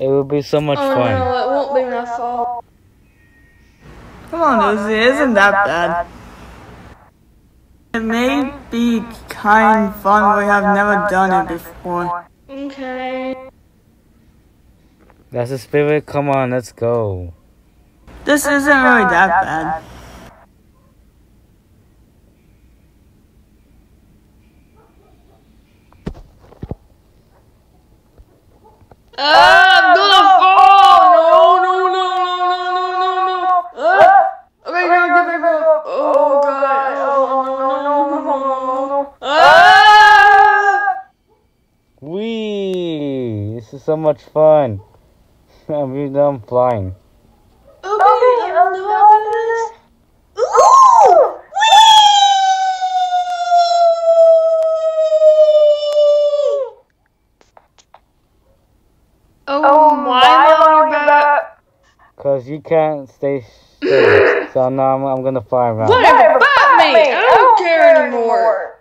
It will be so much fun. No, it won't be my fault. Come on, Lucy, it isn't that bad. It may be kind of fun, we have never done it before. Okay. That's the spirit. Come on, let's go. This isn't really that bad. I'm gonna fall! No. Okay, go. Oh, God. No. Wee! This is so much fun. I'm really done flying. Okay, I'll do this. Ooh! Oh, why am I on your back? Cause you can't stay still. So now I'm gonna fly around. Whatever, bite me! I don't care anymore.